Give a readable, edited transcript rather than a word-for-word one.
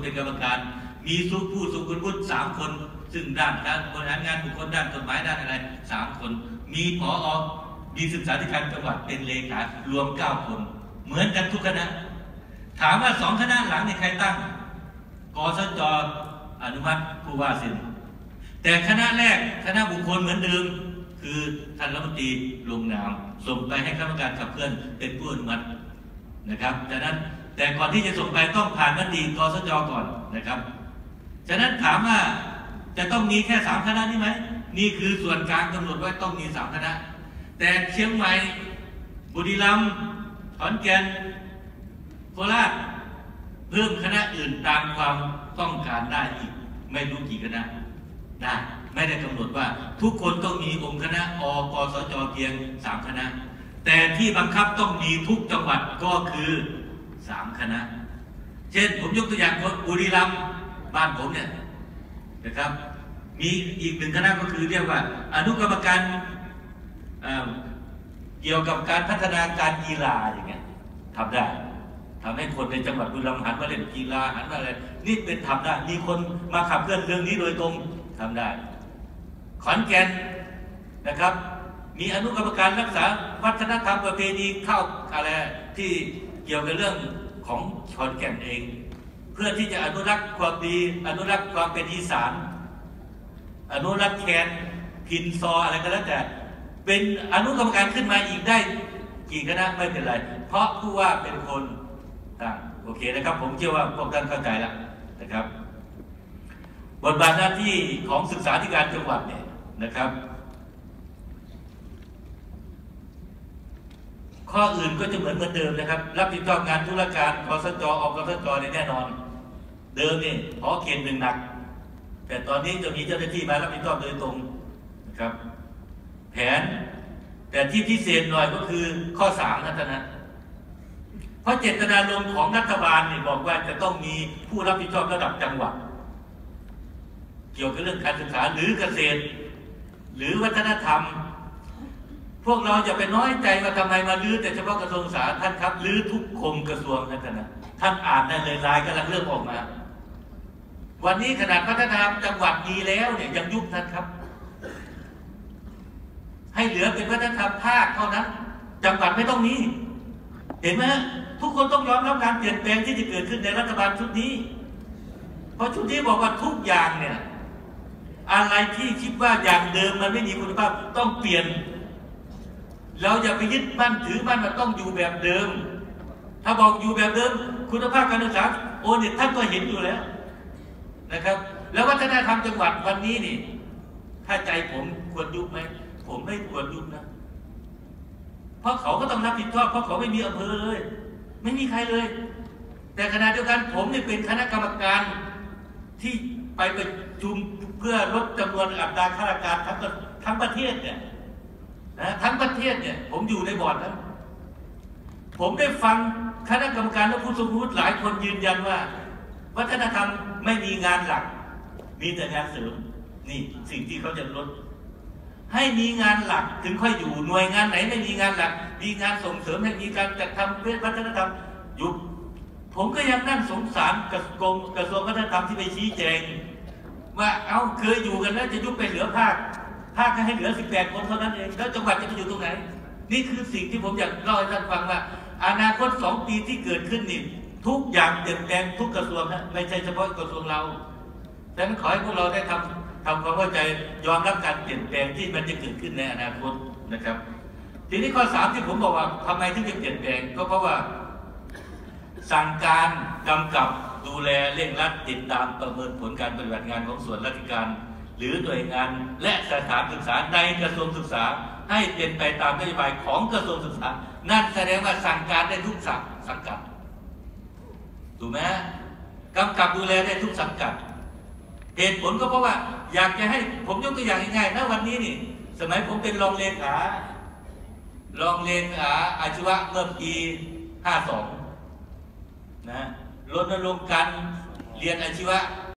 เป็นกรรมการมีผู้ทรงคุณวุฒิ3 คนซึ่งด้านการบริหารงานบุคคลด้านกฎหมายด้านอะไร3 คนมีผอ.มีศึกษาธิการจังหวัดเป็นเลขารวม9 คนเหมือนกันทุกคณะถามว่า2 คณะหลังในใครตั้งกสจ.อนุมัติผู้ว่าสินแต่คณะแรกคณะบุคคลเหมือนเดิมคือท่านรัฐมนตรีลงนามส่งไปให้คณะกรรมการขับเคลื่อนเป็นผู้อนุมัตินะครับฉะนั้นแต่ก่อนที่จะส่งไปต้องผ่านมติกสจ.ก่อนนะครับฉะนั้นถามว่าจะต้องมีแค่3 คณะนี้ไหมนี่คือส่วนกลางกำหนดไว้ต้องมี3 คณะแต่เชียงใหม่บุรีรัมย์ขอนแก่นโคราชเพิ่มคณะอื่นตามความต้องการได้อีกไม่รู้กี่คณะได้ไม่ได้กำหนดว่าทุกคนต้องมีองค์คณะกสจ.เพียง3 คณะแต่ที่บังคับต้องมีทุกจังหวัดก็คือ3 คณะเช่นผมยกตัวอย่างบุรีรัมย์บ้านผมเนี่ยนะครับมีอีก1 คณะก็คือเรียกว่าอนุกรรมการเกี่ยวกับการพัฒนาการกีฬาอย่างเงี้ยทำได้ทำให้คนในจังหวัดบุรีรัมย์หันมาเล่นกีฬาหันมาอะไรนี่เป็นทำได้มีคนมาขับเคลื่อนเรื่องนี้โดยตรงทำได้ขอนแก่นนะครับมีอนุกรรมการรักษาวัฒนธรรมประเพณีเข้าอะไรที่เกี่ยวกับเรื่องของขอนแก่นเองเพื่อที่จะอนุรักษ์ความดีอนุรักษ์ความเป็นอีสานอนุรักษ์แคนพินซออะไรก็แล้วแต่เป็นอนุกรรมการขึ้นมาอีกได้กี่คณะไม่เป็นไรเพราะผู้ว่าเป็นคนต่างโอเคนะครับผมเชื่อว่าพวกท่านเข้าใจแล้วนะครับบทบาทหน้าที่ของศึกษาธิการจังหวัดเนี่ยนะครับข้ออื่นก็จะเหมือนเดิมนะครับรับผิดชอบงานธุรการกสจ.กสจ.แน่นอนเดิมนี่พอเขต1หนักแต่ตอนนี้จะมีเจ้าหน้าที่มารับผิดชอบโดยตรงนะครับแผนแต่ที่พิเศษหน่อยก็คือข้อ3นะเพราะเจตนารมณ์ของรัฐบาลเนี่ยบอกว่าจะต้องมีผู้รับผิดชอบระดับจังหวัดเกี่ยวกับเรื่องการศึกษาหรือเกษตรหรือวัฒนธรรมพวกเราอย่าไปน้อยใจว่าทำไมมาลื้อแต่เฉพาะกระทรวงศึกษาท่านครับลื้อทุกกรมกระทรวงนะท่านอ่านได้เลยลายกำลังเริ่มออกมาวันนี้ขนาดพัฒนาจังหวัดมีแล้วเนี่ยยังยุบท่านครับให้เหลือเป็นวัฒนธรรมภาคเท่านั้นจังหวัดไม่ต้องมีเห็นไหมทุกคนต้องยอมรับการเปลี่ยนแปลงที่จะเกิดขึ้นในรัฐบาลชุดนี้เพราะชุดนี้บอกว่าทุกอย่างเนี่ยอะไรที่คิดว่าอย่างเดิมมันไม่มีคุณภาพต้องเปลี่ยนเราอย่าไปยึดมั่นถือมั่นว่าต้องอยู่แบบเดิมถ้าบอกอยู่แบบเดิมคุณภาพการศึกษาโอเนี่ยท่านก็เห็นอยู่แล้วนะครับแล้ววัฒนธรรมจังหวัดวันนี้นี่ถ้าใจผมควรยุบไหมผมไม่ควรยุบนะเพราะเขาก็ต้องรับผิดชอบเพราะเขาไม่มีอำเภอเลยไม่มีใครเลยแต่ขณะเดียวกันผมเนี่ยเป็นคณะกรรมการที่ไปประชุมเพื่อลดจำนวนอัตราข้าราชการทั้งประเทศเนี่ยนะทั้งประเทศเนี่ยผมอยู่ในบอร์ดนั้นผมได้ฟังคณะกรรมการและผู้ทรงคุณวุฒิหลายคนยืนยันว่าวัฒนธรรมไม่มีงานหลักมีแต่งานเสริมนี่สิ่งที่เขาจะลดให้มีงานหลักถึงค่อยอยู่หน่วยงานไหนไม่มีงานหลักมีงานส่งเสริมให้มีการจัดทำเรื่องวัฒนธรรมยุบผมก็ยังนั่งสงสารกระทรวงวัฒนธรรมที่ไปชี้แจงว่าเอาเคยอยู่กันแล้วจะยุบไปเหลือภาคก็ให้เหลือ18 คนเท่านั้นเองแล้วจังหวัดจะไปอยู่ตรงไหนนี่คือสิ่งที่ผมอยากเล่าให้ท่านฟังว่าอนาคต2 ปีที่เกิดขึ้นนี่ทุกอย่างเปลี่ยนแปลงทุกกระทรวงนะไม่ใช่เฉพาะกระทรวงเราดังนั้นขอให้พวกเราได้ทำความเข้าใจยอมรับการเปลี่ยนแปลงที่มันจะเกิดขึ้นในอนาคตนะครับทีนี้ข้อ3ที่ผมบอกว่าทำไมถึงจะเปลี่ยนแปลงก็เพราะว่าสั่งการกำกับดูแลเร่งรัดติดตามประเมินผลการปฏิบัติงานของส่วนราชการหรือหน่วยงานและสถานศึกษาในกระทรวงศึกษาให้เป็นไปตามนโยบายของกระทรวงศึกษานั่นแสดงว่าสั่งการได้ทุกสังกัดถูกไหมกำกับดูแลได้ทุกสังกัดเหตุผลก็เพราะว่าอยากจะให้ผมยกตัวอย่างง่ายๆนะวันนี้นี่สมัยผมเป็นรองเลขาอาชีวะเมื่อปี52นะรณรงค์การเรียนอาชีวะ